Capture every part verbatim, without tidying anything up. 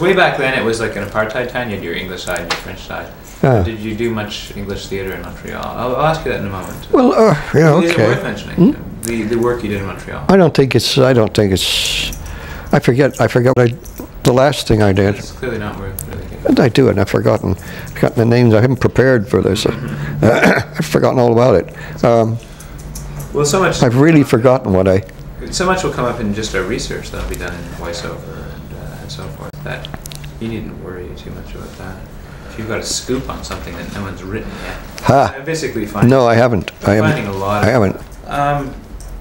way back then it was like an apartheid time. You had your English side and your French side. Uh, Did you do much English theatre in Montreal? I'll, I'll ask you that in a moment. well, uh, yeah, Is it okay. worth mentioning Hmm? the the work you did in Montreal? I don't think it's. I don't think it's. I forget. I forgot. What I, the last thing I did. It's clearly not worth really. What did I do? And I've forgotten. Forgotten the names. I haven't prepared for this. Uh, I've forgotten all about it. Um, Well, so much. I've really forgotten what I. So much will come up in just our research that'll be done in voiceover and, uh, and so forth. That you needn't worry too much about that. If you've got a scoop on something that no one's written yet, Ha! I'm basically finding. No, I haven't. I haven't. Finding a lot. Of, I haven't. Um,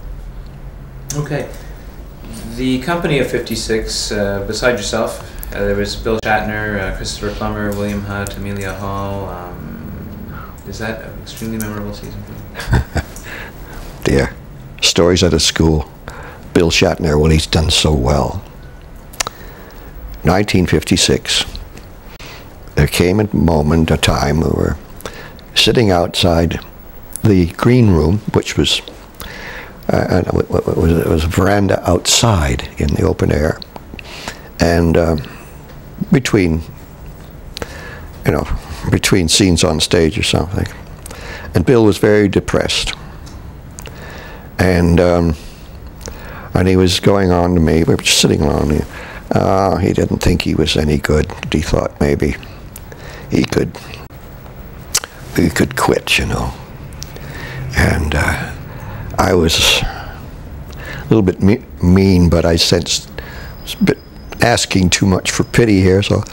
okay. The company of fifty-six, uh, beside yourself, uh, there was Bill Shatner, uh, Christopher Plummer, William Hutt, Amelia Hall. Um, is that an extremely memorable season for you? Dear. Stories out of school. Bill Shatner, well, he's done so well. nineteen fifty-six. There came a moment, a time, we were sitting outside the green room, which was, uh, and it was, it was a veranda outside in the open air, and um, between, you know, between scenes on stage or something. And Bill was very depressed. And um, and he was going on to me, we were just sitting around, he, uh, he didn't think he was any good. He thought maybe he could, he could quit, you know. And uh, I was a little bit me mean, but I sensed a bit asking too much for pity here, so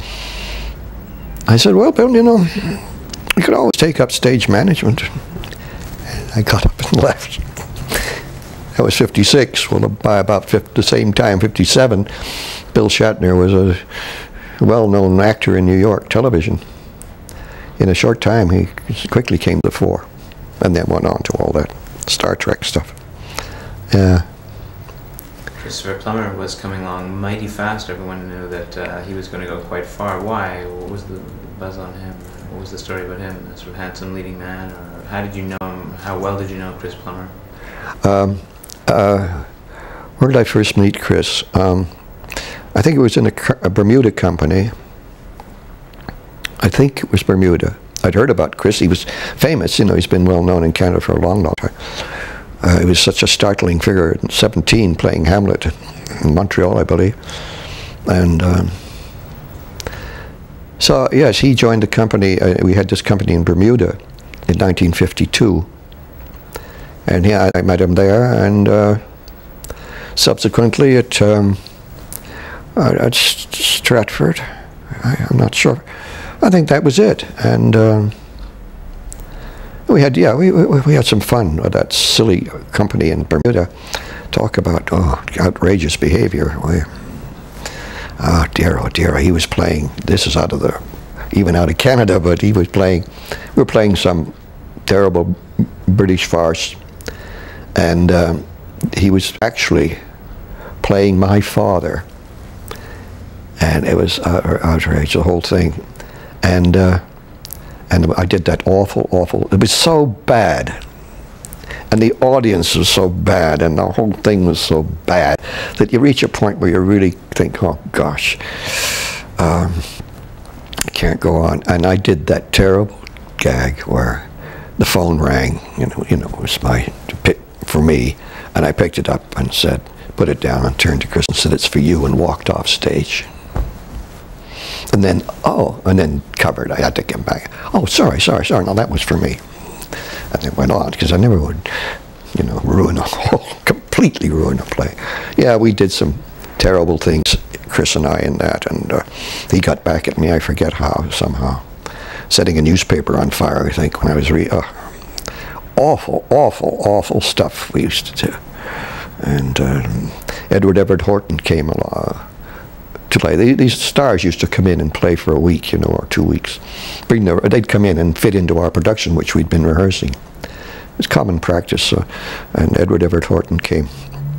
I said, well, Bill, you know, you could always take up stage management. And I got up and left. That was fifty-six. Well, by about fifty, the same time, fifty-seven, Bill Shatner was a well-known actor in New York television. In a short time, he quickly came to the fore, and then went on to all that Star Trek stuff. Yeah. Christopher Plummer was coming along mighty fast. Everyone knew that uh, he was going to go quite far. Why? What was the buzz on him? What was the story about him? A sort of handsome leading man? Or how did you know him? How well did you know Chris Plummer? Um, uh, where did I first meet Chris? Um, I think it was in a, a Bermuda company. I think it was Bermuda. I'd heard about Chris. He was famous. You know, he's been well known in Canada for a long, long time. Uh, he was such a startling figure at seventeen, playing Hamlet in Montreal, I believe. And um, so, yes, he joined the company. Uh, we had this company in Bermuda in nineteen fifty-two. And yeah, I met him there, and uh, subsequently at, um, at Stratford, I, I'm not sure. I think that was it. And um, we had, yeah, we, we, we had some fun with that silly company in Bermuda. Talk about, oh, outrageous behavior. We, oh dear, oh dear, he was playing, this is out of the, even out of Canada, but he was playing, we were playing some terrible British farce. And um, he was actually playing my father, and it was uh, outrage, the whole thing. And uh, and I did that awful, awful. It was so bad, and the audience was so bad, and the whole thing was so bad that you reach a point where you really think, oh gosh, um, I can't go on. And I did that terrible gag where the phone rang. You know, you know, it was my pick for me, and I picked it up and said, put it down, and turned to Chris and said, it's for you, and walked off stage. And then, oh, and then covered, I had to come back. Oh, sorry, sorry, sorry, no, that was for me. And it went on, because I never would, you know, ruin a whole, completely ruin a play. Yeah, we did some terrible things, Chris and I, in that, and uh, he got back at me, I forget how, somehow. Setting a newspaper on fire, I think, when I was re- uh, awful, awful, awful stuff we used to do. And um, Edward Everett Horton came along to play. They, these stars used to come in and play for a week, you know, or two weeks. Bring their, they'd come in and fit into our production, which we'd been rehearsing. It was common practice. Uh, and Edward Everett Horton came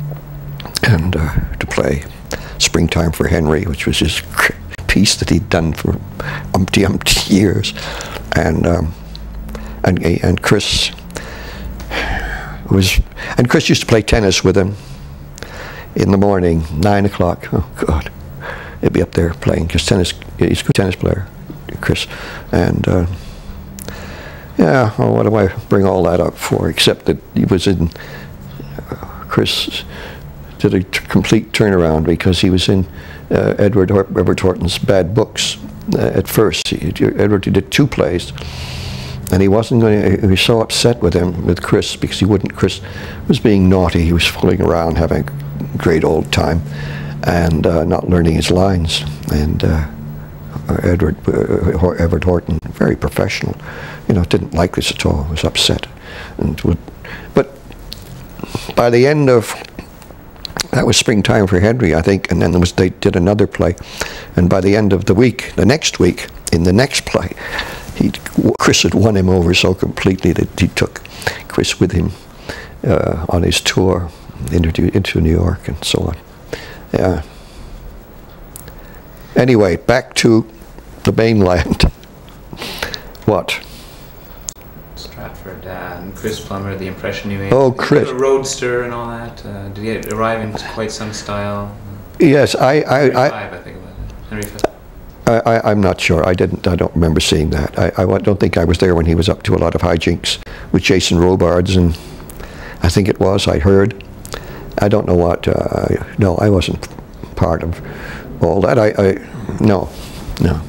and uh, to play Springtime for Henry, which was his piece that he'd done for umpty umpty years. And um, and and Chris was, and Chris used to play tennis with him in the morning, nine o'clock. Oh God. he'd be up there playing, because tennis, he's a good tennis player, Chris. And uh, yeah, well, what do I bring all that up for, except that he was in, uh, Chris did a t complete turnaround, because he was in uh, Edward, Hor Edward Horton's Bad Books uh, at first. He, Edward he did two plays, and he wasn't going to, he was so upset with him, with Chris, because he wouldn't, Chris was being naughty, he was fooling around, having a great old time, and uh, not learning his lines. And uh, Edward, uh, Edward Horton, very professional, you know, didn't like this at all, was upset. And would, but by the end of, that was springtime for Henry, I think, and then there was, they did another play, and by the end of the week, the next week, in the next play, he, Chris had won him over so completely that he took Chris with him uh, on his tour into, into New York and so on. Yeah. Anyway, back to the mainland. What? Stratford uh, and Chris Plummer, the impression you made. Oh, Chris. A roadster and all that. Uh, did he arrive in quite some style? Yes, I, I, Henry I, Five, I think it was. Henry Five. I, I, I'm not sure. I didn't. I don't remember seeing that. I, I don't think I was there when he was up to a lot of hijinks with Jason Robards, and I think it was. I heard. I don't know what. Uh, no, I wasn't part of all that. I, I no, no.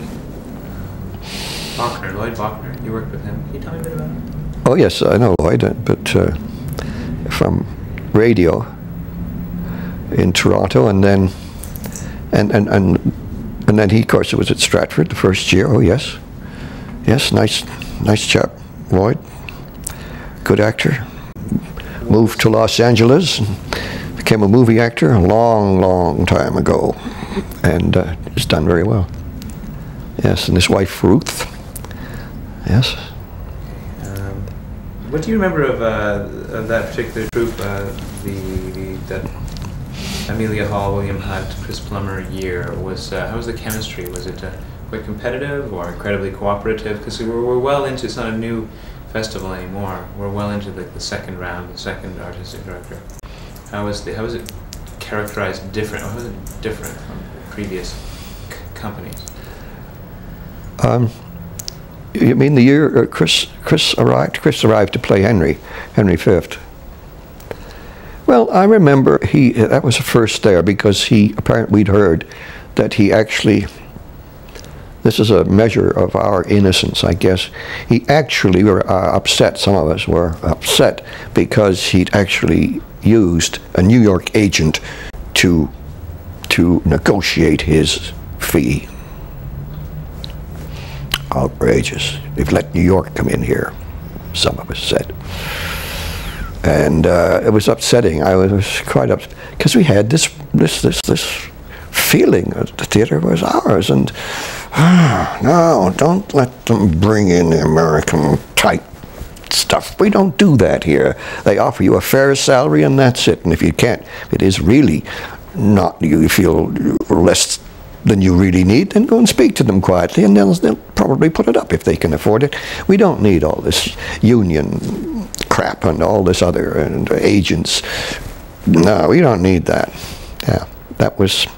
Bachner, Lloyd Bachner. You worked with him. Can you tell me a bit about him? Oh yes, I know Lloyd, uh, but uh, from radio in Toronto, and then and and and. And then he, of course, it was at Stratford the first year. Oh yes, yes, nice, nice chap, Lloyd. Good actor. Moved to Los Angeles, and became a movie actor a long, long time ago, and uh, has done very well. Yes, and his wife Ruth. Yes. Um, what do you remember of, uh, of that particular troupe? Uh, the, the that. Amelia Hall, William Hunt, Chris Plummer year was uh, how was the chemistry? Was it uh, quite competitive or incredibly cooperative? Because we were, we're well into, it's not a new festival anymore. We're well into the, the second round, the second artistic director. How was the how was it characterized different? How was it different from previous c companies? Um, you mean the year uh, Chris Chris arrived? Chris arrived to play Henry, Henry Fifth. Well, I remember he, that was the first there, because he, apparently we'd heard that he actually, this is a measure of our innocence, I guess, he actually were uh, upset, some of us were upset, because he'd actually used a New York agent to, to negotiate his fee. Outrageous. They've let New York come in here, some of us said. And uh, it was upsetting. I was quite upset because we had this this this this feeling that the theater was ours, and ah, no, don't let them bring in the American type stuff. We don't do that here. They offer you a fair salary, and that's it. And if you can't, if it is really not, you feel less than you really need, then go and speak to them quietly, and they'll, they'll probably put it up if they can afford it. We don't need all this union crap and all this other and agents. No, we don't need that. Yeah, that was.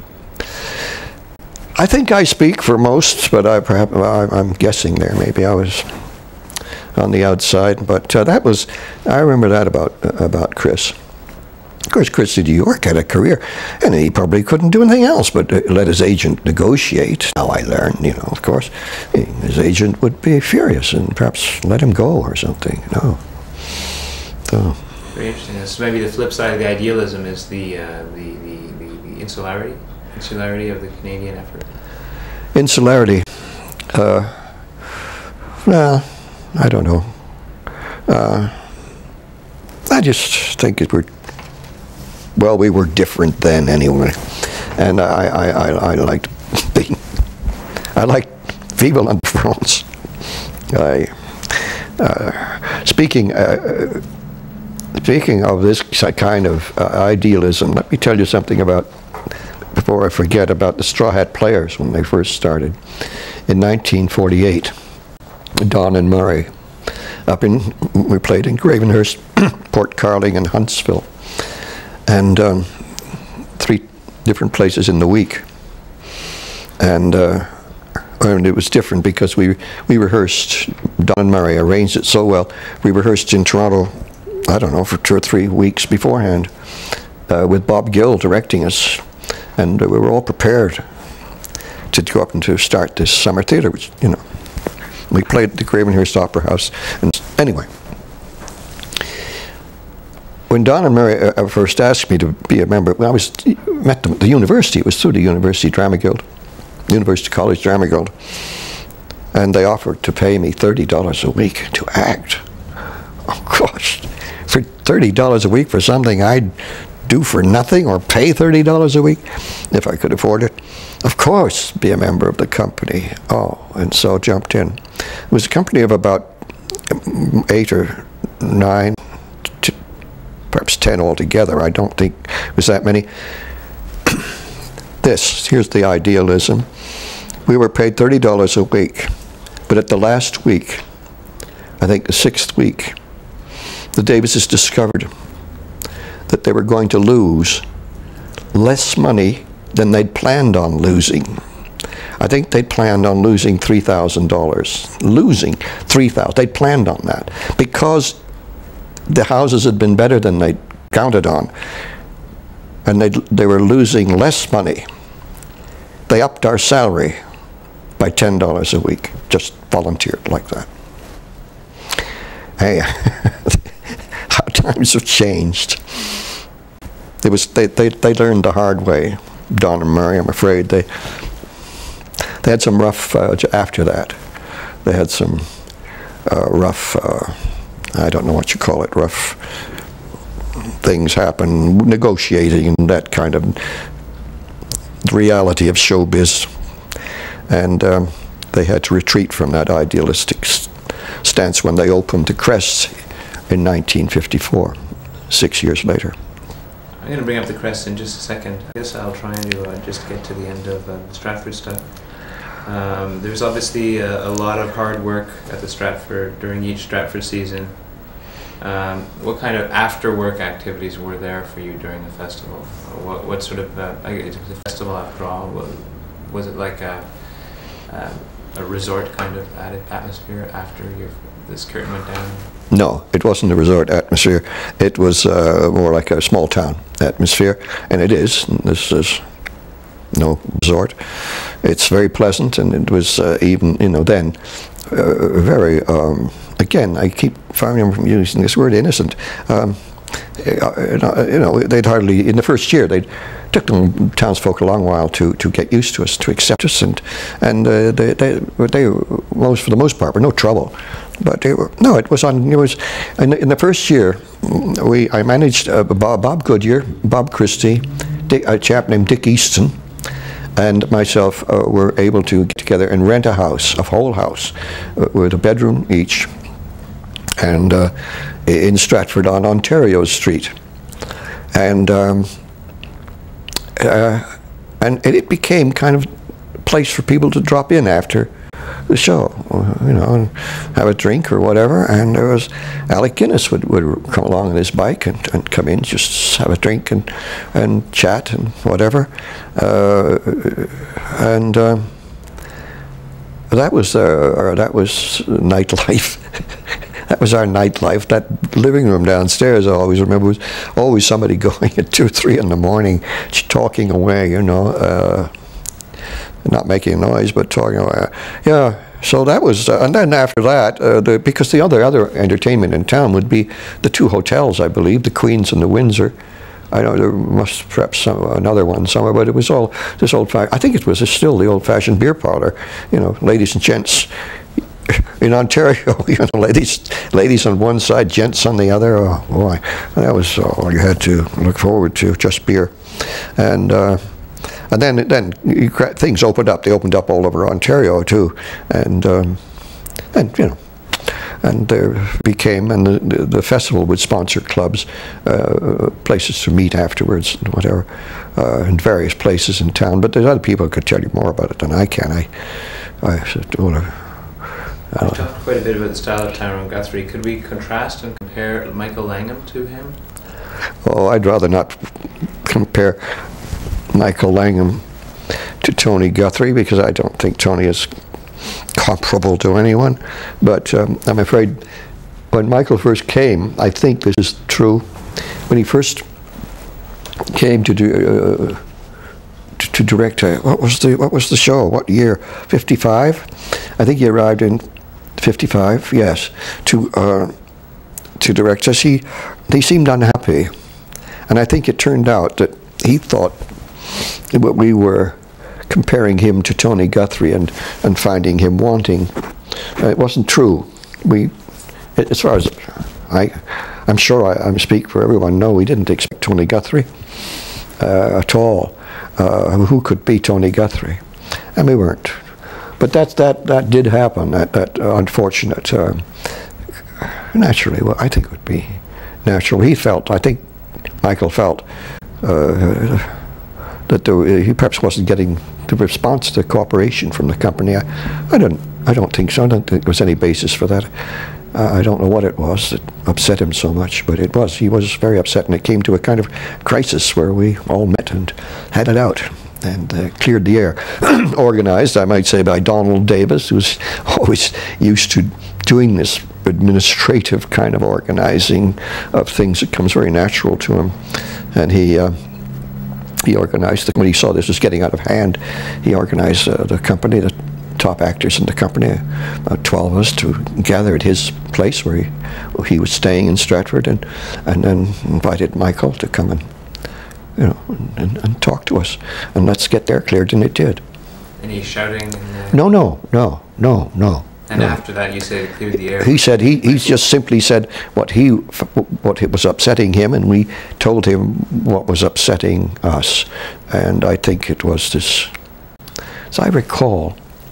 I think I speak for most, but I perhaps I'm guessing there. Maybe I was on the outside, but uh, that was. I remember that about uh, about Chris. Of course, Chris in New York had a career, and he probably couldn't do anything else but uh, let his agent negotiate. Now I learned, you know, of course, his agent would be furious and perhaps let him go or something. No. So. Very interesting. So maybe the flip side of the idealism is the uh, the, the, the the insularity, insularity of the Canadian effort. Insularity. Uh, well, I don't know. Uh, I just think it were. Well, we were different then, anyway, and I I I, I liked being. I liked Vive la France. I uh, speaking. Uh, Speaking of this kind of uh, idealism, let me tell you something about, before I forget, about the Straw Hat Players when they first started. In nineteen forty-eight, Don and Murray, up in, we played in Gravenhurst, Port Carling and Huntsville, and um, three different places in the week. And, uh, and it was different because we, we rehearsed, Don and Murray arranged it so well, we rehearsed in Toronto, I don't know, for two or three weeks beforehand, uh, with Bob Gill directing us, and uh, we were all prepared to go up and to start this summer theatre, which, you know, we played at the Cravenhurst Opera House, and anyway. When Don and Mary uh, first asked me to be a member, when I was met them at the university, it was through the University Drama Guild, University College Drama Guild, and they offered to pay me thirty dollars a week to act. Oh gosh, for thirty dollars a week for something I'd do for nothing, or pay thirty dollars a week if I could afford it. Of course, be a member of the company. Oh, and so jumped in. It was a company of about eight or nine, perhaps ten altogether. I don't think it was that many. This, here's the idealism. We were paid thirty dollars a week, but at the last week, I think the sixth week, the Davises discovered that they were going to lose less money than they'd planned on losing. I think they'd planned on losing three thousand dollars. Losing three thousand dollars. They'd planned on that because the houses had been better than they'd counted on, and they they were losing less money. They upped our salary by ten dollars a week, just volunteered like that. Hey, how times have changed. It was they, they they learned the hard way. Don and Murray, I'm afraid they they had some rough uh, after that. They had some uh, rough. Uh, I don't know what you call it. Rough things happen, negotiating and that kind of reality of showbiz, and um, they had to retreat from that idealistic st stance when they opened the Crest in nineteen fifty-four, six years later. I'm going to bring up the Crest in just a second. I guess I'll try and uh, just get to the end of uh, the Stratford stuff. Um, there's obviously a, a lot of hard work at the Stratford during each Stratford season. Um, what kind of after-work activities were there for you during the festival? What, what sort of, uh, it was a festival after all, was, was it like a, uh, a resort kind of atmosphere after your, this curtain went down? No, it wasn't a resort atmosphere. It was uh, more like a small town atmosphere, and it is. This is no resort. It's very pleasant, and it was uh, even, you know, then uh, very, um, again, I keep finding from using this word, innocent. Um, you know, they'd hardly, in the first year, they took them townsfolk a long while to to get used to us, to accept us, and and uh, they they they most for the most part were no trouble. But they were, no, it was on. It was in the, in the first year. We I managed uh, Bob, Bob Goodyear, Bob Christie, Dick, a chap named Dick Easton, and myself uh, were able to get together and rent a house, a whole house, uh, with a bedroom each, and uh, in Stratford on Ontario Street, and um, uh, and it became kind of a place for people to drop in after the show, you know, and have a drink or whatever. And there was Alec Guinness would, would come along on his bike and, and come in, just have a drink and and chat and whatever, uh, and uh, that was uh, that was nightlife. That was our nightlife. That living room downstairs, I always remember, was always somebody going at two, three in the morning, talking away, you know. Uh, not making a noise, but talking about, yeah. So that was, uh, and then after that, uh, the, because the other other entertainment in town would be the two hotels, I believe, the Queen's and the Windsor. I know there must perhaps some, another one somewhere, but it was all this old. I think it was still the old-fashioned beer parlor. You know, ladies and gents. In Ontario, you know, ladies, ladies on one side, gents on the other. Oh boy, that was all you had to look forward to, just beer, and. Uh, And then, then you, things opened up. They opened up all over Ontario too, and um, and you know, and there became, and the, the, the festival would sponsor clubs, uh, places to meet afterwards, and whatever, uh, in various places in town. But there's other people who could tell you more about it than I can. I, I don't know. We talked quite a bit about the style of Tyrone Guthrie. Could we contrast and compare Michael Langham to him? Oh, I'd rather not compare Michael Langham to Tony Guthrie, because I don't think Tony is comparable to anyone. But um, I'm afraid when Michael first came, I think this is true, when he first came to do uh, to, to direct a, what was the what was the show? What year? fifty-five? I think he arrived in fifty-five. Yes, to uh, to direct us. He he seemed unhappy, and I think it turned out that he thought that we were comparing him to Tony Guthrie and and finding him wanting. Uh, it wasn't true. We, as far as I, I'm sure I, I speak for everyone. No, we didn't expect Tony Guthrie uh, at all. Uh, who could be Tony Guthrie? And we weren't. But that that that did happen. That that uh, unfortunate. Uh, naturally, well, I think it would be natural. He felt. I think Michael felt uh, that there, he perhaps wasn't getting the response, the cooperation from the company. I, I don't. I don't think so. I don't think there was any basis for that. Uh, I don't know what it was that upset him so much, but it was. He was very upset, and it came to a kind of crisis where we all met and had it out and uh, cleared the air. Organized, I might say, by Donald Davis, who's always used to doing this administrative kind of organizing of things. It comes very natural to him, and he uh, he organized. When he saw this was getting out of hand, he organized uh, the company. The, top actors in the company, about twelve of us, to gather at his place where he, where he was staying in Stratford, and and then invited Michael to come and, you know, and, and talk to us, and let's get there cleared, and it did. And he's shouting? And, uh, no, no, no, no, no. And no. After that, you said it cleared the air? He said, he, he just simply said what he, what was upsetting him, and we told him what was upsetting us, and I think it was this, as I recall,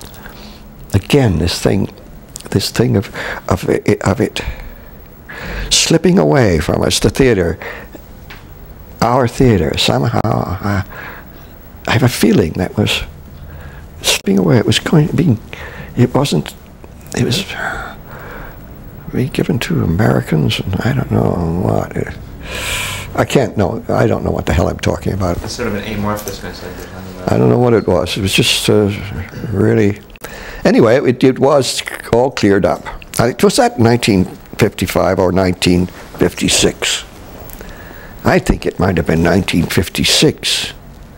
again, this thing, this thing of of it, of it slipping away from us, the theater, our theater. Somehow, uh, I have a feeling that was slipping away. It was going, being, it wasn't. It was being given to Americans, and I don't know what. It, I can't know. I don't know what the hell I'm talking about. It's sort of an amorphous message. I don't know what it was. It was just uh, really. Anyway, it, it was all cleared up. I, was that nineteen fifty-five or nineteen fifty-six? I think it might have been nineteen fifty-six.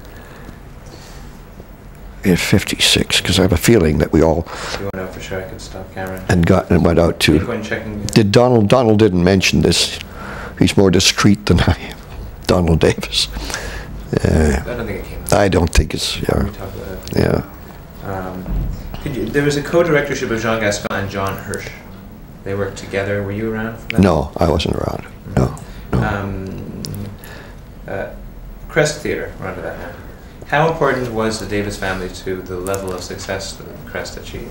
It's fifty-six, because I have a feeling that we all. You went out for sure. I could stop camera. And got and went out to. Checking. Did Donald? Donald didn't mention this. He's more discreet than I am. Donald Davis. Uh, I don't think it came out. I don't think it's. Yeah. We talk about it. Yeah. Um, Could you, there was a co-directorship of Jean Gascon and John Hirsch. They worked together. Were you around for that? No, I wasn't around. No. no. Um, uh, Crest Theatre, we're onto that now. How important was the Davis family to the level of success that Crest achieved?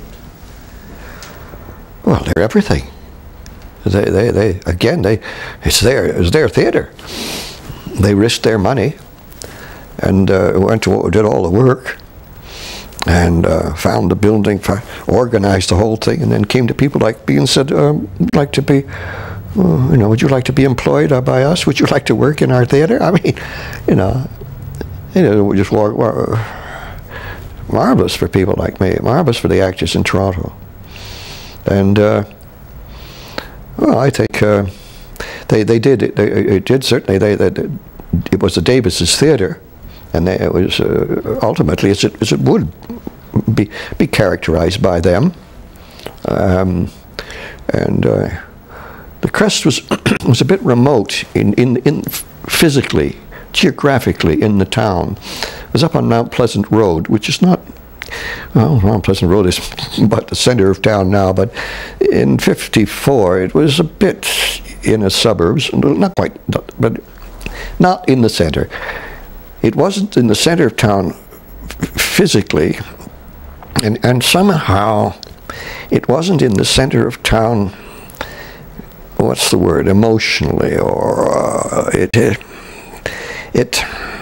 Well, they're everything. They, they, they. Again, they. It's their, it's their theatre. They risked their money, and uh, went to did all the work. And uh, found the building, organized the whole thing, and then came to people like me and said, um, "Would like to be, uh, you know, would you like to be employed uh, by us? Would you like to work in our theater?" I mean, you know, you know, just war, war, marvelous for people like me, marvelous for the actors in Toronto, and uh, well, I think uh, they they did it. They it did certainly. They, they it was the Davis's theater. And they, it was uh, ultimately, as it, as it would be, be characterized by them. Um, and uh, the Crest was was a bit remote in, in, in physically, geographically in the town. It was up on Mount Pleasant Road, which is not, well, Mount Pleasant Road is about the center of town now, but in fifty-four it was a bit in the suburbs, not quite, but not in the center. It wasn't in the center of town physically, and, and somehow it wasn't in the center of town, what's the word, emotionally, or uh, it, it, it,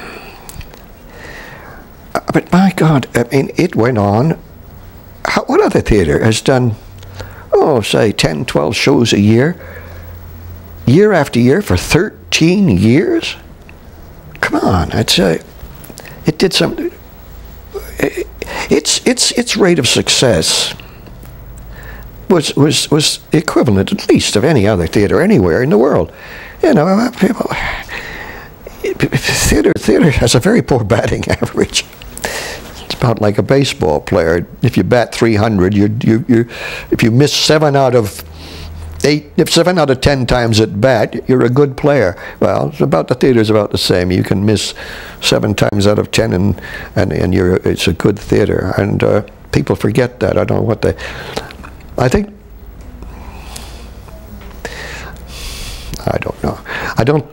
but my God, I mean, it went on. How, what other theater has done, oh, say, ten, twelve shows a year, year after year for thirteen years? Come on, I'd say it did some. its its its rate of success was was was equivalent, at least, of any other theater anywhere in the world. You know, people, theater theater has a very poor batting average. It's about like a baseball player. If you bat three hundred, you you you if you miss seven out of eight, if seven out of ten times at bat, you're a good player. Well, it's about the theater's about the same. You can miss seven times out of ten, and and and you're it's a good theater. And uh, people forget that. I don't know what they. I think. I don't know. I don't.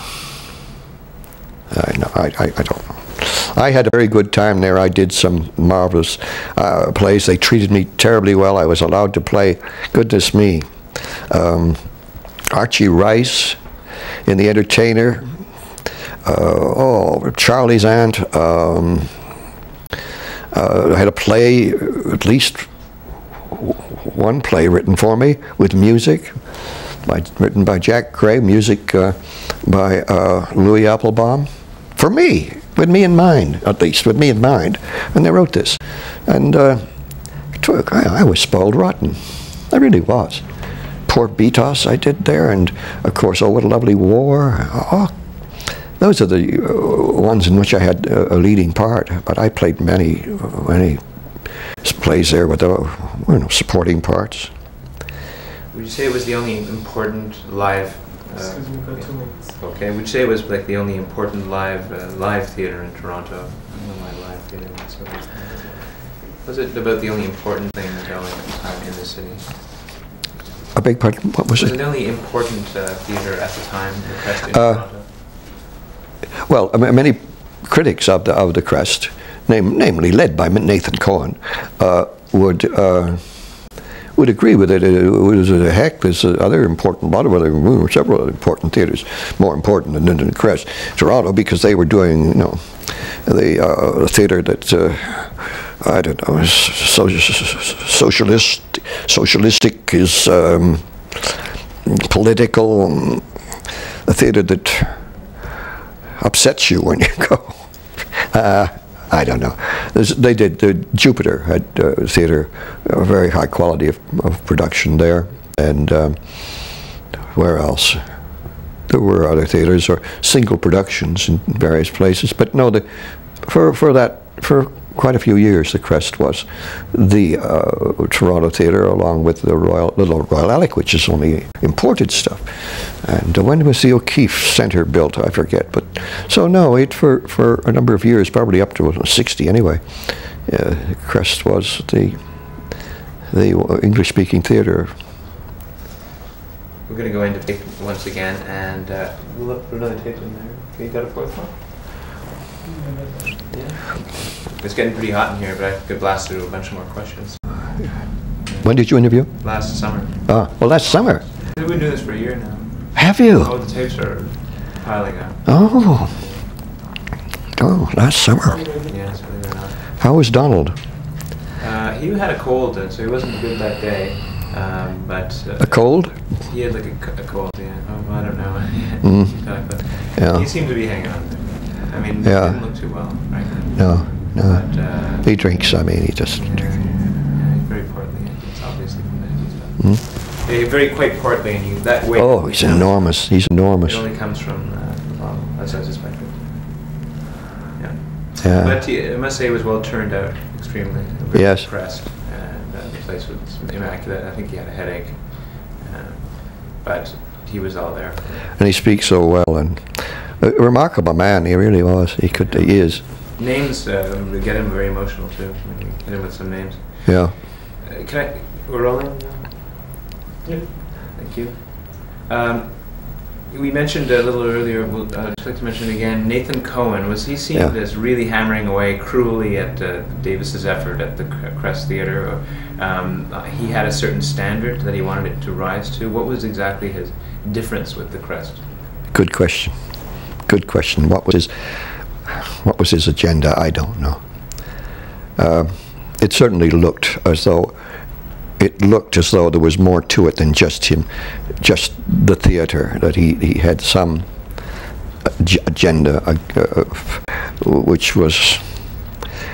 I know. I, I I don't know. I had a very good time there. I did some marvelous uh, plays. They treated me terribly well. I was allowed to play. Goodness me. Um, Archie Rice in The Entertainer, uh, oh, Charlie's Aunt. Um, uh, I had a play, at least one play written for me with music, by, written by Jack Gray, music uh, by uh, Louis Applebaum, for me, with me in mind, at least with me in mind, and they wrote this. And uh, took, I, I was spoiled rotten. I really was. Poor Beatos I did there, and of course, Oh What a Lovely War. Oh, those are the uh, ones in which I had uh, a leading part, but I played many, uh, many plays there with, uh, you know, supporting parts. Would you say it was the only important live? Uh, Excuse me, got two minutes. Okay. Would you say it was like the only important live uh, live theater in Toronto? My live theater. So was it about the only important thing going at the time in the city? A big part. What was, was it? it the only important uh, theater at the time, the Crest in Uh, Toronto? Well, I mean, many critics of the of the Crest, name, namely led by Nathan Cohen, uh, would uh, would agree with it. It was a heck. There's other important, a lot of other, several other important theaters, more important than, than the Crest, Toronto, because they were doing, you know, the uh, theater that. Uh, I don't know, so, socialist, socialistic is um, political, um, a theater that upsets you when you go. Uh, I don't know. There's, they did, uh, Jupiter had uh, theater, a very high quality of, of production there, and um, where else? There were other theaters or single productions in various places, but no, the, for, for that, for quite a few years, the Crest was the uh, Toronto theatre, along with the Royal, Little Royal Alec, which is only imported stuff. And uh, when was the O'Keefe Centre built? I forget. But so no, it for for a number of years, probably up to sixty anyway. Uh, Crest was the the English-speaking theatre. We're going to go into tape once again, and uh, we'll look for another tape in there. Okay, you got a fourth one? Yeah. It's getting pretty hot in here, but I could blast through a bunch more questions. When did you interview? Last summer. Ah, well, last summer. We've been doing this for a year now. Have you? Oh, the tapes are piling up. Oh. Oh, last summer. Yes, believe it or not. How was Donald? Uh, he had a cold, and so he wasn't good that day. Um, but uh, A cold? He had like a, c- a cold. Yeah. Oh, I don't know. Mm. but Yeah. He seemed to be hanging on. I mean, Yeah. he didn't look too well, frankly. No, no. But, uh, He drinks, I mean, he just... Yeah, yeah, he's very portly. It's obviously from the heavy stuff. Hmm? Yeah, very quite portly, and you, that weight. Oh, he's enormous. He's enormous. It only comes from uh, the bottle. That's what I suspected. Yeah. Yeah. But he, I must say, it was well turned out. Extremely. Very Yes. Impressed, and uh, the place was immaculate. I think he had a headache, uh, but he was all there. And he speaks so well, and a remarkable man. He really was. He could. He is. Names uh, would get him very emotional too when you hit him with some names. Yeah. Uh, can I? We're rolling now? Yeah. Thank you. Um, we mentioned a little earlier, we'll, uh, I'd like to mention it again, Nathan Cohen. Was he seen Yeah. as really hammering away cruelly at uh, Davis's effort at the Crest Theatre? Or, um, uh, he had a certain standard that he wanted it to rise to. What was exactly his difference with the Crest? Good question. Good question. What was his? What was his agenda? I don't know. Uh, it certainly looked as though it looked as though there was more to it than just him, just the theatre. That he he had some ag- agenda, uh, uh, which was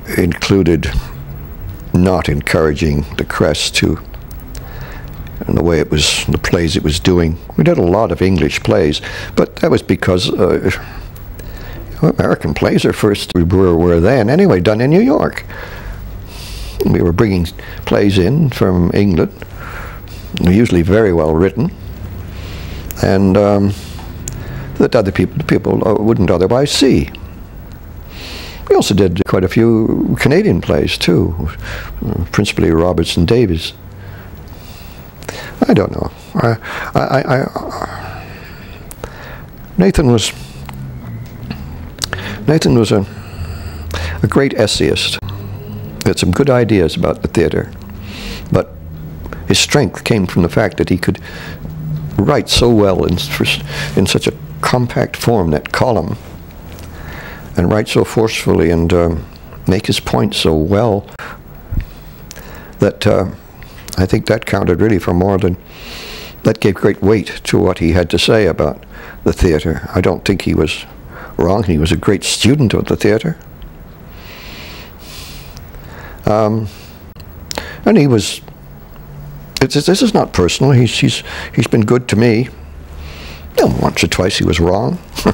included not encouraging the Crest to, in the way it was, the plays it was doing. We did a lot of English plays, but that was because uh, American plays are first, were, were then anyway, done in New York. We were bringing plays in from England, usually very well written, and um, that other people, people uh, wouldn't otherwise see. We also did quite a few Canadian plays too, uh, principally Robertson Davies. I don't know. I, I, I, I, Nathan was Nathan was a a great essayist. He had some good ideas about the theatre, but his strength came from the fact that he could write so well in in such a compact form, that column, and write so forcefully and um, make his point so well that uh, I think that counted really for more than, that gave great weight to what he had to say about the theatre. I don't think he was wrong. He was a great student of the theatre. Um, and he was, it's, it's, this is not personal, he's, he's, he's been good to me. You know, once or twice he was wrong.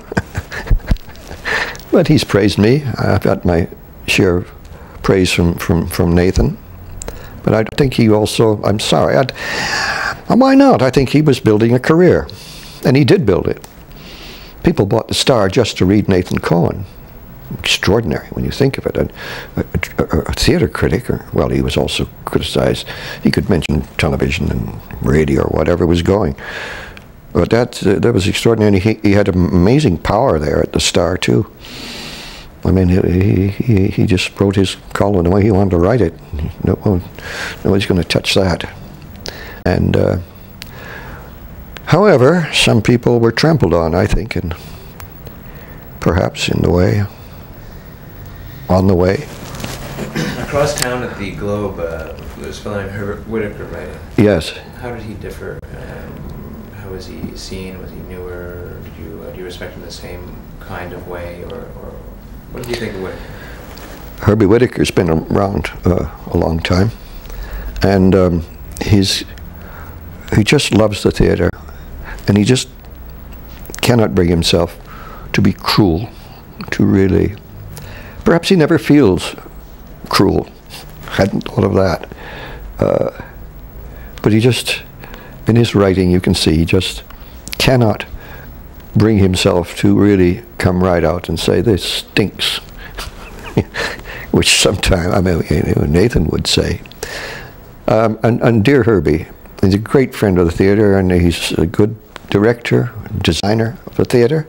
But he's praised me. I've got my share of praise from, from, from Nathan. But I think he also, I'm sorry, I'd, why not? I think he was building a career. And he did build it. People bought the Star just to read Nathan Cohen. Extraordinary when you think of it. A, a, a, a theatre critic, or, well, he was also criticized. He could mention television and radio or whatever was going. But that, uh, that was extraordinary. He, he had amazing power there at the Star, too. I mean, he, he, he just wrote his column the way he wanted to write it. No, nobody's going to touch that. And, uh, however, some people were trampled on, I think, and perhaps in the way, on the way. Across town at the Globe, uh, there was a fellow named Herbert Whitaker writing. Yes. How did he differ? Um, how was he seen? Was he newer? Did you, uh, do you respect him the same kind of way, or, or what did you think of Whitaker? Herbie Whitaker's been around uh, a long time, and um, he's he just loves the theatre, and he just cannot bring himself to be cruel, to really. Perhaps he never feels cruel. Hadn't thought of that, uh, but he just, in his writing, you can see he just cannot bring himself to really come right out and say this stinks. Which sometimes, I mean, you know, Nathan would say. Um, and, and dear Herbie, he's a great friend of the theatre, and he's a good director, designer of the theatre,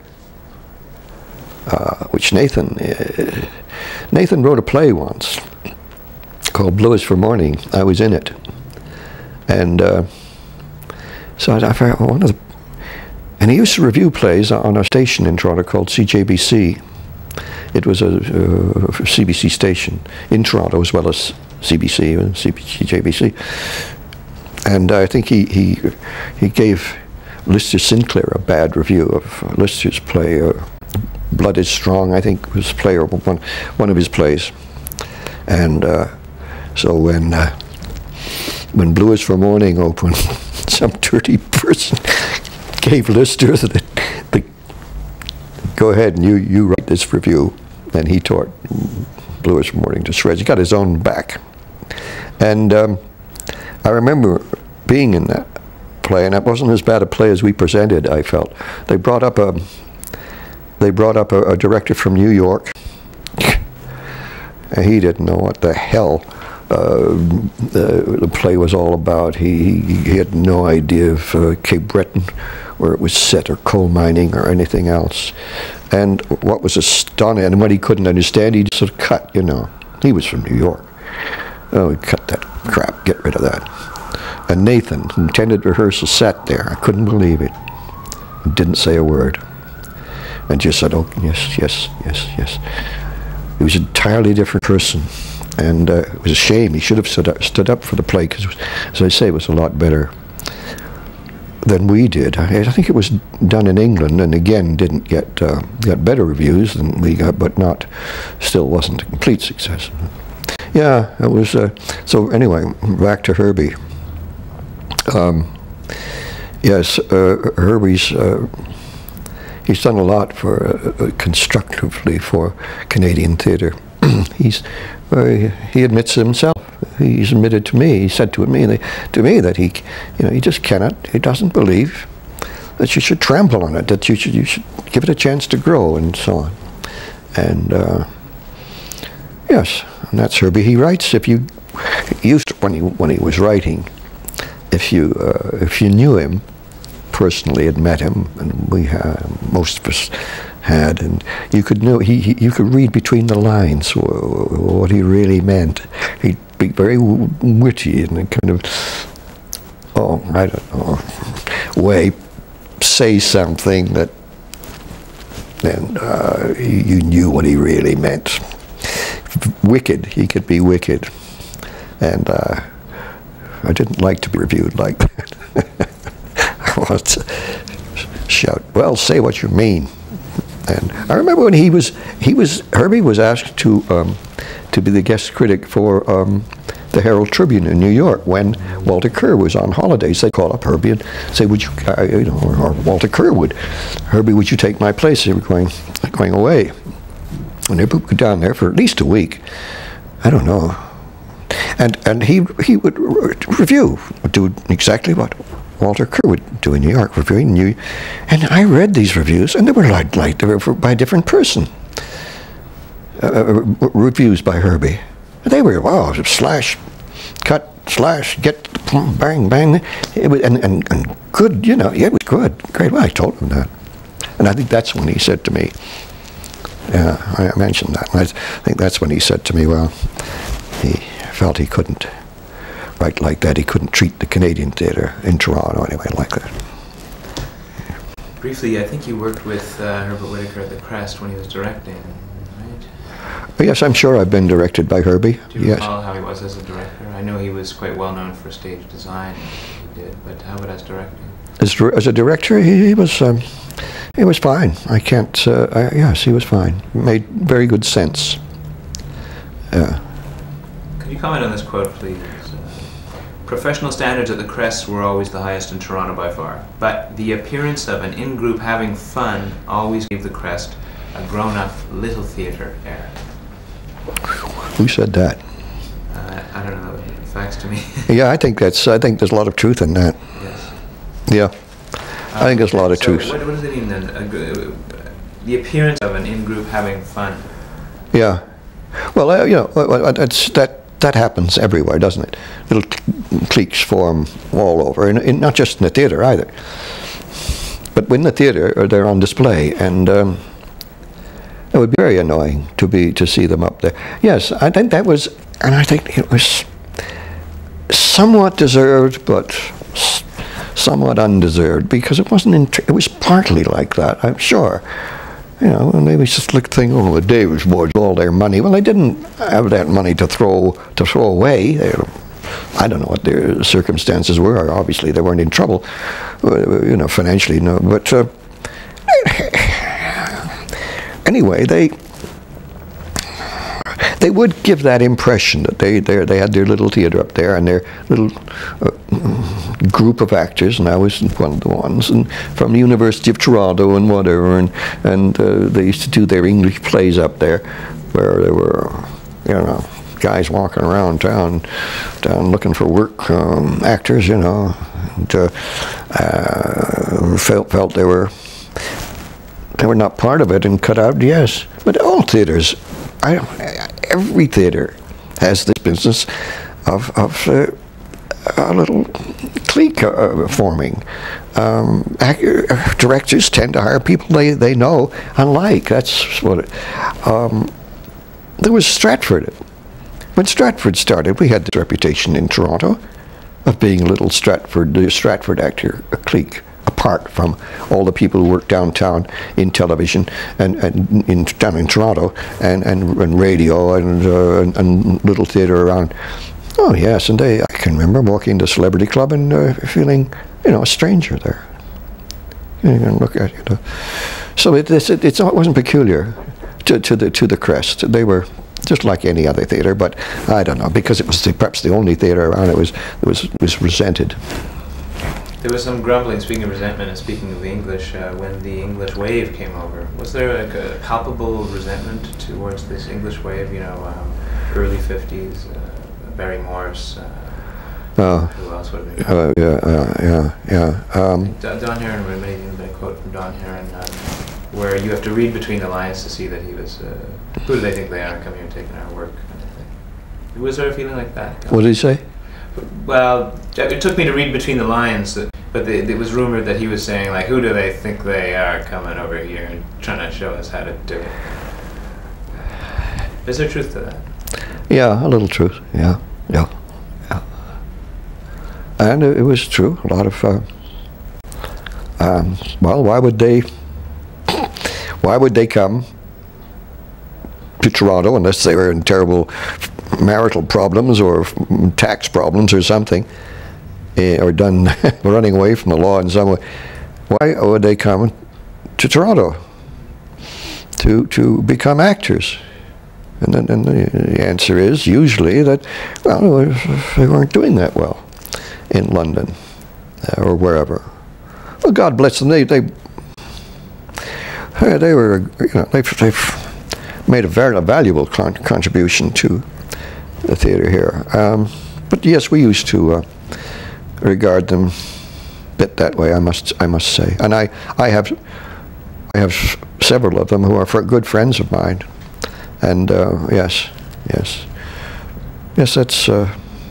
uh, which Nathan, uh, Nathan wrote a play once called Blue is for Morning. I was in it. And uh, so I, I forgot one of the, and he used to review plays on a station in Toronto called C J B C. It was a uh, C B C station in Toronto as well as C B C and C J B C. And I think he, he, he gave Lister Sinclair a bad review of Lister's play, uh, Blood is Strong, I think was play, or one, one of his plays. And uh, so when, uh, when Blue is for Morning opened, some dirty person gave Lister the, the go ahead and you, you write this review. And he tore Blue is for Morning to shreds. He got his own back. And um, I remember being in that play, and it wasn't as bad a play as we presented, I felt. They brought up a, they brought up a, a director from New York, and he didn't know what the hell uh, the, the play was all about. He, he, he had no idea of uh, Cape Breton, where it was set, or coal mining, or anything else. And what was astonishing, and what he couldn't understand, he just sort of cut, you know. He was from New York. Oh, he cut that crap, get rid of that. And Nathan, who attended rehearsal, sat there. I couldn't believe it. And didn't say a word. And just said, oh, yes, yes, yes, yes. He was an entirely different person. And uh, it was a shame. He should have stood up, stood up for the play, because, as I say, it was a lot better than we did. I, I think it was done in England, and again didn't get uh, got better reviews than we got, but not still wasn't a complete success. Yeah, it was. Uh, so anyway, back to Herbie. Um, yes, uh, Herbie's. Uh, he's done a lot for uh, constructively for Canadian theatre. he's uh, he admits himself. He's admitted to me. He said to me to me that he, you know, he just cannot. He doesn't believe that you should trample on it. That you should you should give it a chance to grow and so on. And uh, yes, and that's Herbie. He writes. If you used to, when he when he was writing, if you uh, if you knew him personally, had met him, and we had, most of us had, and you could know he, he you could read between the lines what he really meant. He'd be very witty and a kind of, oh, I don't know, way say something that then uh, you knew what he really meant. Wicked, he could be wicked, and uh, I didn't like to be reviewed like that. I wanted to shout, well, say what you mean. And I remember when he was, he was, Herbie was asked to um, to be the guest critic for um, the Herald Tribune in New York when Walter Kerr was on holidays. They called up Herbie and say, would you, uh, you know, or, or Walter Kerr would, Herbie, would you take my place? They were going, going away. And they would go down there for at least a week. I don't know. And and he he would re review, would do exactly what Walter Kerr would do in New York, reviewing New. And I read these reviews, and they were like like they were for, by a different person. Uh, reviews by Herbie. They were, wow, slash, cut, slash, get, bang, bang. It was, and, and, and good, you know, yeah, it was good. Great. Well, I told him that. And I think that's when he said to me, uh, I mentioned that, and I think that's when he said to me, well, he felt he couldn't write like that. He couldn't treat the Canadian theatre in Toronto anyway like that. Briefly, I think you worked with uh, Herbert Whittaker at the Crest when he was directing, right? Oh, yes, I'm sure I've been directed by Herbie. Do you yes. recall how he was as a director? I know he was quite well known for stage design, he did, but how about as directing? As, as a director, he, he was um, he was fine. I can't. Uh, I, yes, he was fine. Made very good sense. Uh, Could you comment on this quote, please? Professional standards at the Crest were always the highest in Toronto by far, but the appearance of an in-group having fun always gave the Crest a grown-up little theatre air. Who said that? Uh, I don't know. Facts to me. Yeah, I think that's. I think there's a lot of truth in that. Yes. Yeah, um, I think there's a lot of so truth. What, what does it mean then? Uh, the appearance of an in-group having fun. Yeah. Well, uh, you know, it's that. That happens everywhere, doesn't it? Little cliques form all over, and, and not just in the theatre either. But in the theatre, they're on display, and um, it would be very annoying to be to see them up there. Yes, I think that was, and I think it was somewhat deserved, but somewhat undeserved, because it wasn't. In it was partly like that, I'm sure. You know, and they was just like think, oh, the Davis boys, all their money. Well, they didn't have that money to throw to throw away. They, I don't know what their circumstances were. Obviously, they weren't in trouble, uh, you know, financially. No, but uh, anyway, they they would give that impression that they they they had their little theatre up there and their little uh, group of actors, and I was one of the ones, and from the University of Toronto and whatever, and and uh, they used to do their English plays up there, where there were, you know, guys walking around town, down looking for work, um, actors, you know, and, uh, uh, felt felt they were they were not part of it and cut out. Yes, but all theatres, I every theatre has this business of of. Uh, a little clique uh, forming. Um, actor, uh, directors tend to hire people they, they know and like. That's what it, um, there was Stratford. When Stratford started, we had this reputation in Toronto of being a little Stratford, the Stratford actor a clique, apart from all the people who work downtown in television and, and in, down in Toronto and, and, and radio and, uh, and, and little theatre around Oh yes, and they, I can remember walking into Celebrity Club and uh, feeling, you know, a stranger there. You can look at, you know. So it, it's, it, it's, it wasn't peculiar to, to the to the Crest. They were just like any other theatre, but I don't know, because it was the, perhaps the only theatre around. It was it was it was resented. There was some grumbling, speaking of resentment and speaking of the English, uh, when the English wave came over. Was there like a palpable resentment towards this English wave, you know, um, early fifties, uh, Barry Morse, uh, Uh, who else would have been? uh, yeah, uh, yeah, yeah. Um, Don, Don Heron, maybe a quote from Don Heron, um, where you have to read between the lines to see that he was, uh, who do they think they are, coming here taking our work, kind of thing. Was there a feeling like that? what did he say? Well, it took me to read between the lines, that, but the, it was rumored that he was saying, like, who do they think they are coming over here and trying to show us how to do it? Is there truth to that? Yeah, a little truth. Yeah, yeah, yeah. And it, it was true. A lot of. Uh, um, well, why would they? Why would they come to Toronto unless they were in terrible marital problems or tax problems or something, uh, or done running away from the law in some way? Why would they come to Toronto to to become actors? And then and the answer is usually that, well, they weren't doing that well in London uh, or wherever. Well, God bless them. They they they were, you know, they've, they've made a very valuable con contribution to the theatre here. Um, but yes, we used to uh, regard them a bit that way. I must I must say, and I I have I have several of them who are good friends of mine. And uh, yes, yes, yes, that's uh,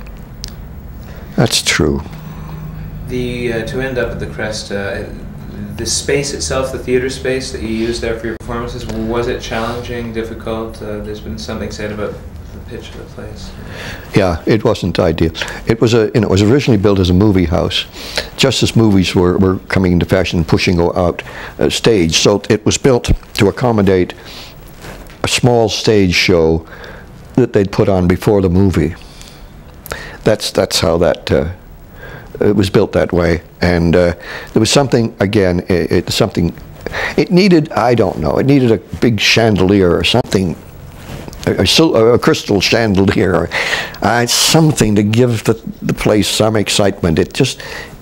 that's true. The uh, to end up at the Crest, uh, the space itself, the theatre space that you used there for your performances, was it challenging, difficult? Uh, there's been something said about the pitch of the place. Yeah, it wasn't ideal. It was a, you know, it was originally built as a movie house, just as movies were were coming into fashion, pushing out uh, stage. So it was built to accommodate a small stage show that they'd put on before the movie. That's that's how that uh, it was built that way, and uh, there was something again. It, it something it needed. I don't know. It needed a big chandelier or something, a, a, a crystal chandelier, or uh, something to give the the place some excitement. It just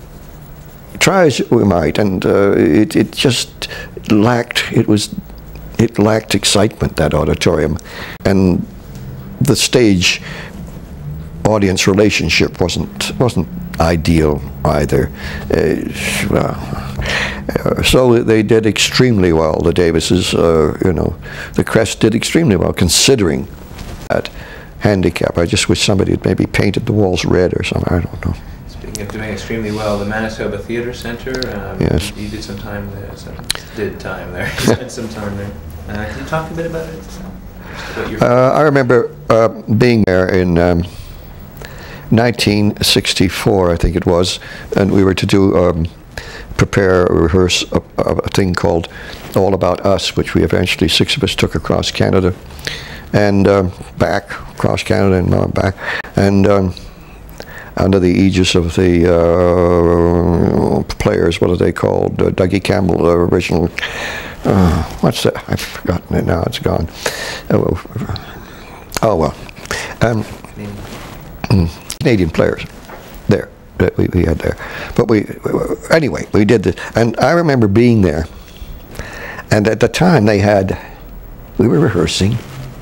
try as we might, and uh, it it just lacked. It was. It lacked excitement, that auditorium, and the stage audience relationship wasn't wasn't ideal either. Uh, well, uh, so they did extremely well. The Davises, uh, you know, the Crest did extremely well considering that handicap. I just wish somebody had maybe painted the walls red or something. I don't know. Speaking of doing extremely well, the Manitoba Theatre Centre, um, yes. you did some time there, some, did time there, you spent some time there. Uh, can you talk a bit about it? About your uh, I remember uh, being there in um, nineteen sixty-four, I think it was, and we were to do, um, prepare, rehearse a, a thing called All About Us, which we eventually, six of us took across Canada, and um, back, across Canada and uh, back, and um, under the aegis of the uh, players, what are they called? Uh, Dougie Campbell, the original, uh, what's that? I've forgotten it now, it's gone. Oh, oh well. Um, Canadian. Canadian players, there, that we, we had there. But we, anyway, we did this, and I remember being there, and at the time they had, we were rehearsing,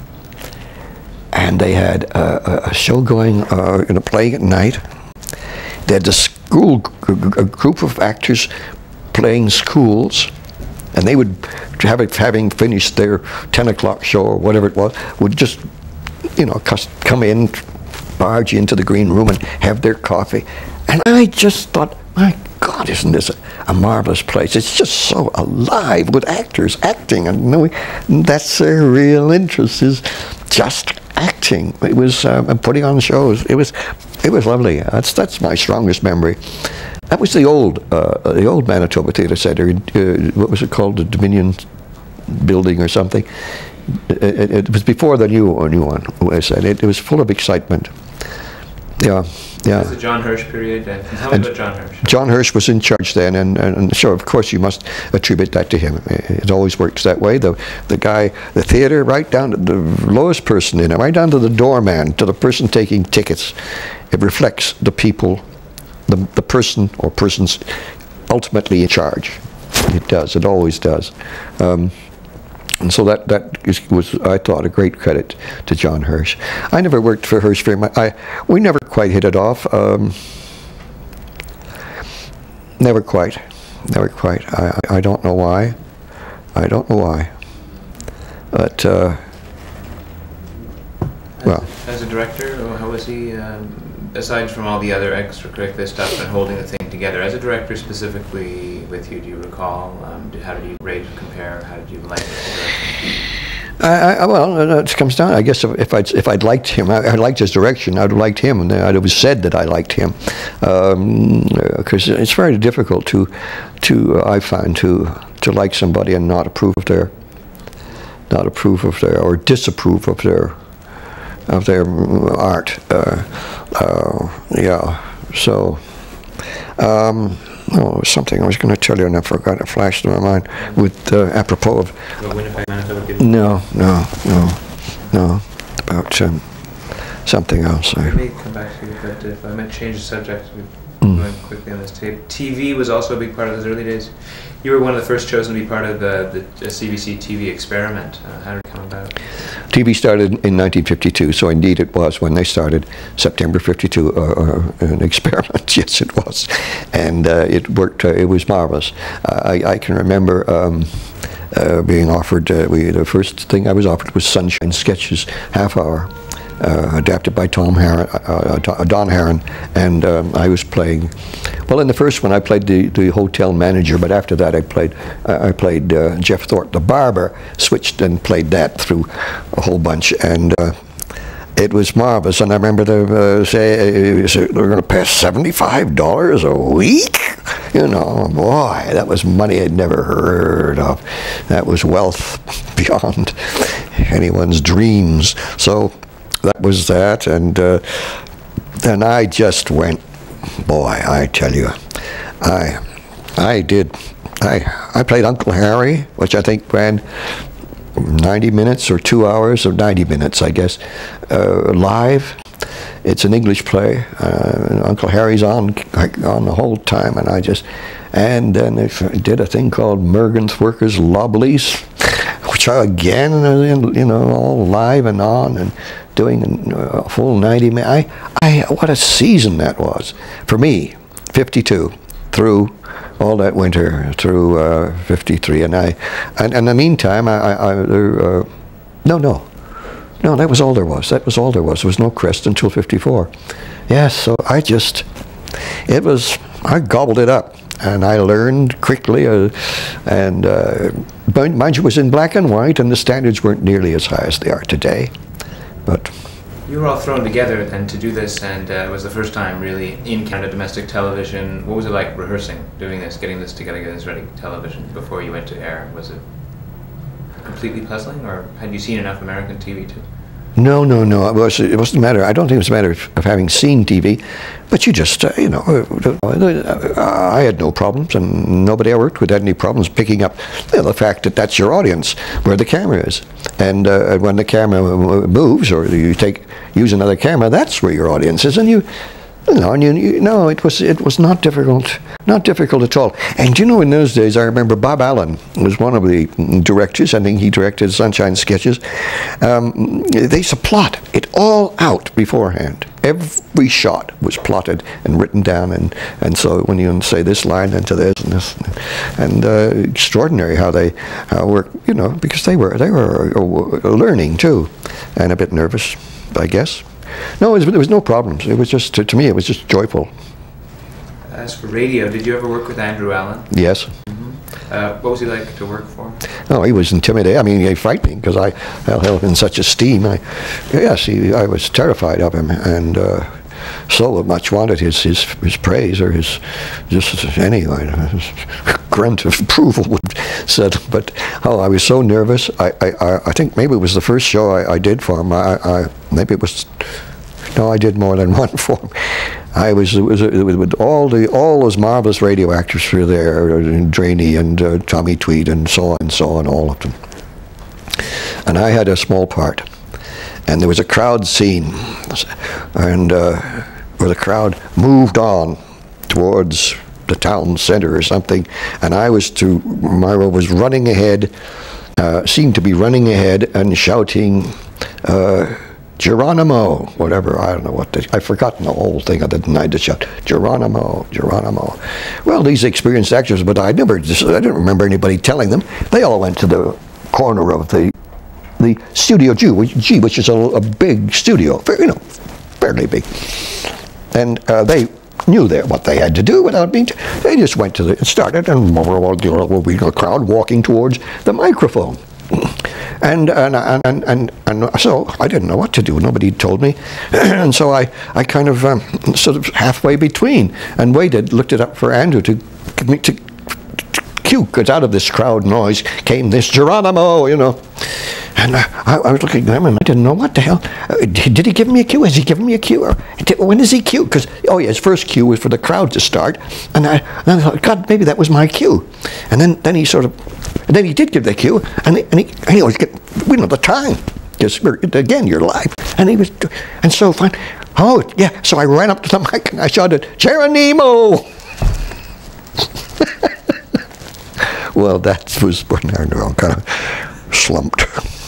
and they had a, a show going, uh, in a play at night. They had a school, a group of actors playing schools, and they would have it, having finished their ten o'clock show or whatever it was, would just, you know, come in, barge into the green room and have their coffee. And I just thought, my God, isn't this a, a marvelous place? It's just so alive with actors acting, and you know, that's their real interest, is just acting. It was um, and putting on shows. It was, it was lovely. That's that's my strongest memory. That was the old, uh, the old Manitoba Theatre Centre. Uh, what was it called? The Dominion Building or something. It, it, it was before the new new one. I said it, it was full of excitement. Yeah, yeah. It was the John Hirsch period. And tell me And about John Hirsch. John Hirsch was in charge then, and, and, and sure, of course, you must attribute that to him. It always works that way. The the guy, the theater, right down to the lowest person in it, right down to the doorman, to the person taking tickets. It reflects the people, the the person or persons ultimately in charge. It does. It always does. Um, And so that, that is, was, I thought, a great credit to John Hirsch. I never worked for Hirsch very much. I, we never quite hit it off. Um, never quite. Never quite. I, I don't know why. I don't know why. But, uh, As, well. As a director, or how was he, um, aside from all the other extracurricular stuff and holding the thing together, as a director specifically with you, do you recall, um, did, how did you rate or compare, how did you like the direction? I, I, well, it comes down, I guess, if, if, I'd, if I'd liked him, I, I liked his direction, I'd have liked him, and I'd have said that I liked him. Because um, it's very difficult to, to uh, I find, to, to like somebody and not approve of their, not approve of their, or disapprove of their, of their art. Uh, uh, yeah, so, um, oh, it was something I was going to tell you and I forgot, it flashed in my mind, with, uh, apropos of... About Winnipeg, Manitoba? Did you- No, no, no, no, about um, something else. I I, may come back to you, but if I might change the subject, we're Mm. going quickly on this tape. T V was also a big part of those early days. You were one of the first chosen to be part of the, the C B C T V experiment. Uh, how did it come about? T V started in nineteen fifty-two, so indeed it was when they started, September fifty-two, uh, uh, an experiment. Yes, it was, and uh, it worked. Uh, it was marvelous. Uh, I, I can remember um, uh, being offered. Uh, we the first thing I was offered was Sunshine Sketches, half hour. Uh, adapted by Tom Herron, uh, uh, Don Herron, and um, I was playing. Well, in the first one, I played the, the hotel manager, but after that, I played uh, I played uh, Jeff Thorpe, the barber. Switched and played that through a whole bunch, and uh, it was marvelous. And I remember they uh, say uh, they're going to pay seventy-five dollars a week. You know, boy, that was money I'd never heard of. That was wealth beyond anyone's dreams. So. That was that, and uh, then I just went, boy, I tell you, I, I did, I, I played Uncle Harry, which I think ran ninety minutes or two hours or ninety minutes, I guess, uh, live. It's an English play. Uh, Uncle Harry's on on the whole time, and I just, and then I did a thing called Mergen's Workers Lobleys, which I, again, you know, all live and on, and doing a full ninety minutes. I, I, what a season that was for me. fifty-two through all that winter through uh, fifty-three, and I, and, and in the meantime, I, I, I there, uh, no, no, no, that was all there was. That was all there was. There was no crest until fifty-four. Yes, so I just, it was, I gobbled it up. And I learned quickly, uh, and uh, mind you, it was in black and white, and the standards weren't nearly as high as they are today. But you were all thrown together then to do this, and uh, it was the first time really in Canada domestic television. What was it like rehearsing, doing this, getting this together, getting this ready television before you went to air? Was it completely puzzling, or had you seen enough American T V too? No, no, no. It, was, it wasn't a matter. I don't think it was a matter of, of having seen T V, but you just, uh, you know, uh, I had no problems, and nobody I worked with had any problems picking up you know, the fact that that's your audience, where the camera is, and uh, when the camera moves, or you take use another camera, that's where your audience is, and you. No, and you, you, no, it was it was not difficult, not difficult at all. And you know, in those days, I remember Bob Allen was one of the directors. I think he directed Sunshine Sketches. Um, they used to plot it all out beforehand. Every shot was plotted and written down, and and so when you say this line into this and this, and uh, extraordinary how they how work. You know, because they were they were learning too, and a bit nervous, I guess. No, it was, there was no problems. It was just, to, to me, it was just joyful. As for radio, did you ever work with Andrew Allen? Yes. Mm-hmm. uh, what was he like to work for? Oh, he was intimidating. I mean, he frightened me because I held him in such esteem. I, yes, he, I was terrified of him, and uh, so much wanted his, his his praise or his just any uh, grunt of approval would said. But oh, I was so nervous. I I, I think maybe it was the first show I, I did for him. I, I maybe it was no, I did more than one form. I was, it was, it was with all the all those marvelous radio actors were there, and Draney and uh, Tommy Tweed and so on and so on, all of them. And I had a small part, and there was a crowd scene, and uh, where the crowd moved on towards the town center or something, and I was to, Myra was running ahead, uh, seemed to be running ahead and shouting, uh, Geronimo, whatever, I don't know what, they, I've forgotten the whole thing other than I just shout, Geronimo, Geronimo. Well, these experienced actors, but I never, just, I didn't remember anybody telling them. They all went to the corner of the the Studio G, which, G, which is a, a big studio, you know, fairly big. And uh, they knew there what they had to do without being, t they just went to the, started, and the crowd walking towards the microphone. And and, and and and and so I didn't know what to do. Nobody told me, and so I I kind of um, sort of halfway between and waited, looked it up for Andrew to to, to cue, because out of this crowd noise came this Geronimo, you know. And uh, I, I was looking at them, and I didn't know what the hell. Uh, did, did he give me a cue? Has he given me a cue? Or did, when is he cue? Because, oh yeah, his first cue was for the crowd to start. And I, and I thought, God, maybe that was my cue. And then, then he sort of, and then he did give the cue, and he, and he, and he always get, we know the time. Because, again, you're live. And he was, and so fine. Oh, yeah, so I ran up to the mic, and I shouted, Geronimo! Well, that was when I kind of slumped.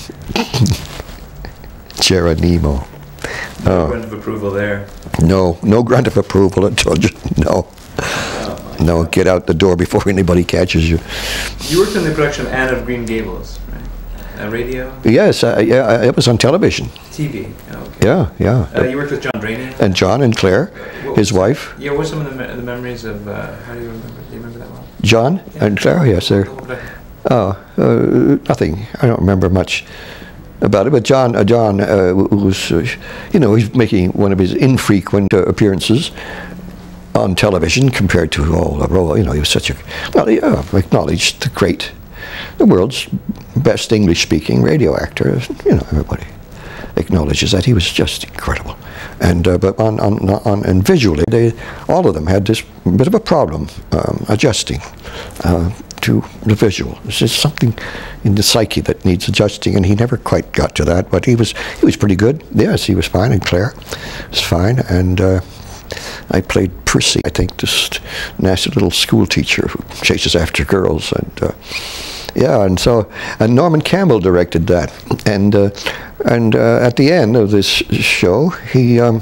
Geronimo. No grunt of approval there. No, no grunt of approval until just, no. Oh, no, God. Get out the door before anybody catches you. You worked on the production of Anne of Green Gables, right? Uh, radio? Yes, uh, yeah, it was on television. T V, oh, okay. Yeah, yeah. Uh, you worked with John Draney? And John and Claire, what his was, wife. Yeah, what were some of the, me the memories of, uh, how do you remember, do you remember that one? John yeah. and Claire, yes, they're, oh, uh, nothing, I don't remember much about it, but John, uh, John uh, was, uh, you know, he's making one of his infrequent uh, appearances on television compared to all the role. You know, he was such a, well, yeah, acknowledged the great, the world's best English-speaking radio actor. You know, everybody acknowledges that. He was just incredible. And uh, but on on on and visually, they all of them had this bit of a problem um, adjusting uh, to the visual. It's just something in the psyche that needs adjusting, and he never quite got to that. But he was he was pretty good. Yes, he was fine, and Claire was fine, and uh, I played Percy, I think, this nasty little school teacher who chases after girls, and uh, yeah, and so and Norman Campbell directed that, and uh, and uh, at the end of this show, he. Um,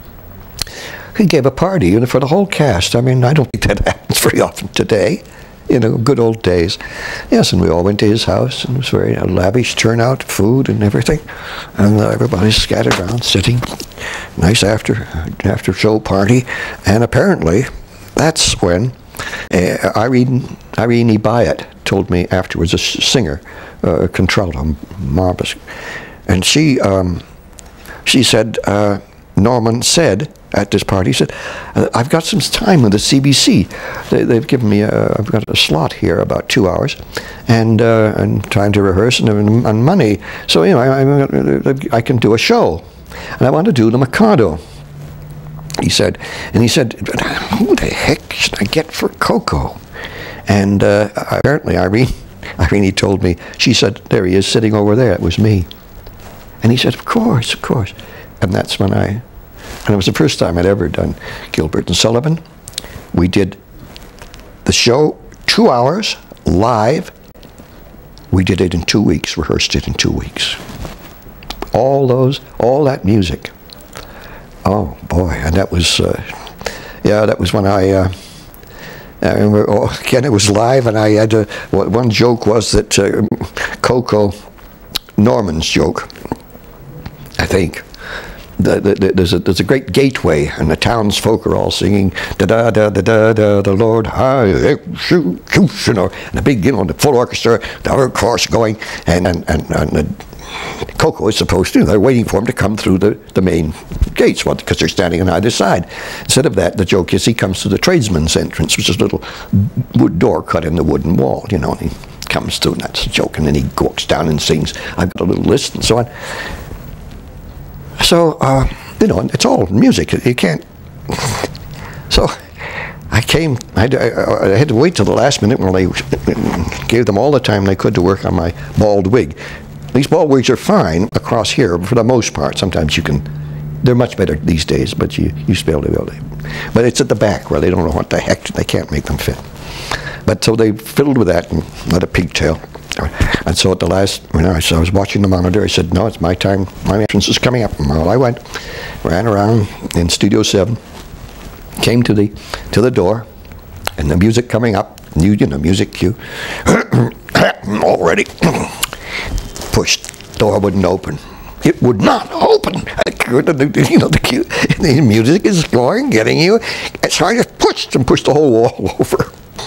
He gave a party, you know, for the whole cast. I mean, I don't think that happens very often today. You know, good old days. Yes, and we all went to his house, and it was very uh, lavish turnout, food and everything. And uh, everybody's scattered around, sitting. Nice after after show party. And apparently, that's when uh, Irene Irene Byatt told me afterwards, a singer, uh, contralto, marvelous, and she um, she said uh, Norman said. At this party, he said, uh, "I've got some time with the C B C. They, they've given me, a, I've got a slot here, about two hours, and uh, and time to rehearse and, and money. So you know, I, I, I can do a show, and I want to do the Mikado." He said, and he said, "Who the heck should I get for Coco?" And uh, apparently, Irene, Irene told me. She said, "There he is, sitting over there. It was me." And he said, "Of course, of course." And that's when I. And it was the first time I'd ever done Gilbert and Sullivan. We did the show two hours, live. We did it in two weeks, rehearsed it in two weeks. All those, all that music. Oh boy, and that was, uh, yeah, that was when I, uh, I remember, oh, again, it was live, and I had to, one joke was that uh, Coco, Norman's joke, I think, The, the, the, there's, a, there's a great gateway, and the townsfolk are all singing da da da da da da the Lord high shoot you know, and the big, you know, the full orchestra, the other chorus going, and and and, and the, Coco is supposed to. They're waiting for him to come through the the main gates, well, because they're standing on either side. Instead of that, the joke is he comes to the tradesman's entrance, which is a little wood door cut in the wooden wall, you know, and he comes through, and that's a joke, and then he walks down and sings. I've got a little list and so on. So uh, You know, it's all music. You can't. So I came. I had, to, I, I had to wait till the last minute when they gave them all the time they could to work on my bald wig. These bald wigs are fine across here for the most part. Sometimes you can. They're much better these days, but you you still be able to. But it's at the back where they don't know what the heck they can't make them fit. But so they fiddled with that and let a pigtail. And so at the last, when I, so I was watching the monitor, I said, no, it's my time, my entrance is coming up. And well, I went, ran around in Studio seven, came to the to the door, and the music coming up, you, you know, music cue, already, pushed, door wouldn't open. It would not open. You know, the cue, the music is going, getting you, so I just pushed and pushed the whole wall over.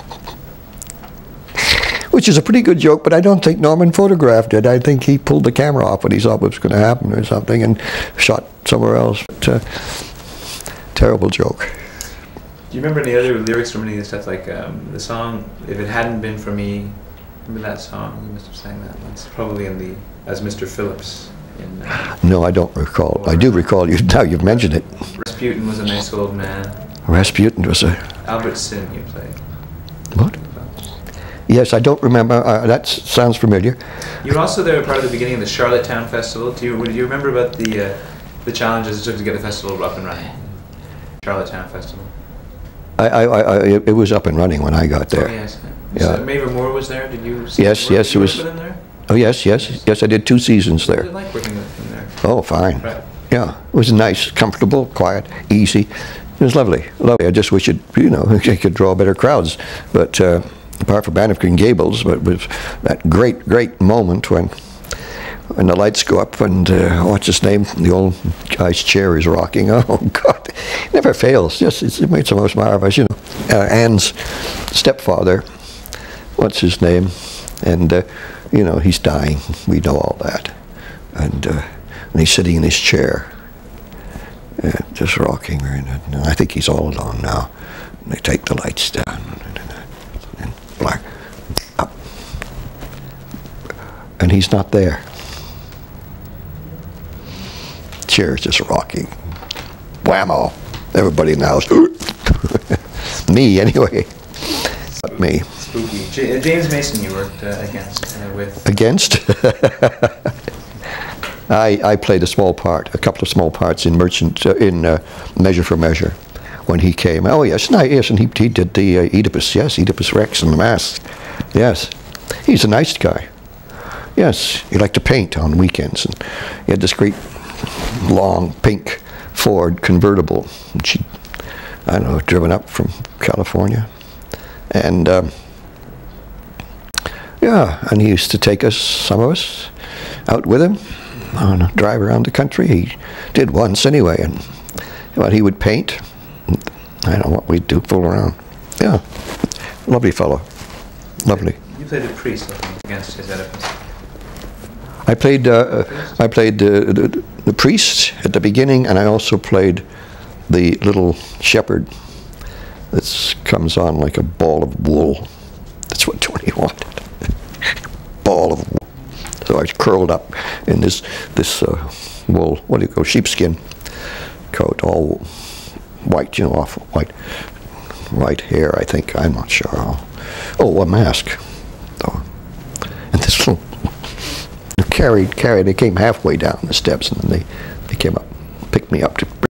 Which is a pretty good joke, but I don't think Norman photographed it. I think he pulled the camera off when he saw what was going to happen or something and shot somewhere else. But, uh, terrible joke. Do you remember any other lyrics from any of the stuff, like um, the song, If It Hadn't Been For Me? Remember that song? You must have sang that once. Probably in the, as Mister Phillips. In, uh, no, I don't recall. I do recall you, now you've mentioned it. Rasputin was a nice old man. Rasputin was a... Albert Sin you played. What? Yes, I don't remember. Uh, that s sounds familiar. You were also there part of the beginning of the Charlottetown Festival. Do you, do you remember about the uh, the challenges it took to get the festival up and running? Charlottetown Festival. I, I, I, it was up and running when I got there. Oh, yes. Yeah. So Mavor Moore was there. Did you? See yes, yes, did it was. You work with him there? Oh yes, yes, yes. I did two seasons there. What was it like working with him there? Oh, fine. Right. Yeah, it was nice, comfortable, quiet, easy. It was lovely, lovely. I just wish it, you know, I could draw better crowds. But uh, apart from Banneker and Gables, but with that great, great moment when when the lights go up and uh, what's his name? The old guy's chair is rocking. Oh God, it never fails. Just it's, it makes the most marvelous. You know, uh, Anne's stepfather. What's his name? And uh, you know, he's dying. We know all that. And, uh, and he's sitting in his chair, uh, just rocking. And I think he's all alone now. And they take the lights down and black up, and he's not there. Chair's just rocking. Whammo! Everybody in the house. Me anyway. Not me. Spooky. J James Mason you worked uh, against, uh, with. Against? I, I played a small part, a couple of small parts in Merchant, uh, in uh, Measure for Measure, when he came. Oh yes, no, yes, and he, he did the uh, Oedipus, yes, Oedipus Rex and the Mask. Yes, he's a nice guy. Yes, he liked to paint on weekends, and he had this great long pink Ford convertible, which he, I don't know, driven up from California. And um, yeah, and he used to take us, some of us, out with him on a drive around the country. He did once anyway, and well, he would paint. I don't know what we'd do, fool around. Yeah, lovely fellow, lovely. You played a priest against his Oedipus. I played, uh, I played uh, the, the priest at the beginning, and I also played the little shepherd that comes on like a ball of wool. That's what Tony wanted. Ball of wool. So I was curled up in this this uh, wool, what do you call, sheepskin coat, all white, you know, off white, white hair, I think. I'm not sure. Oh, a mask. Oh. And this little carried, carried, they came halfway down the steps, and then they, they came up, picked me up to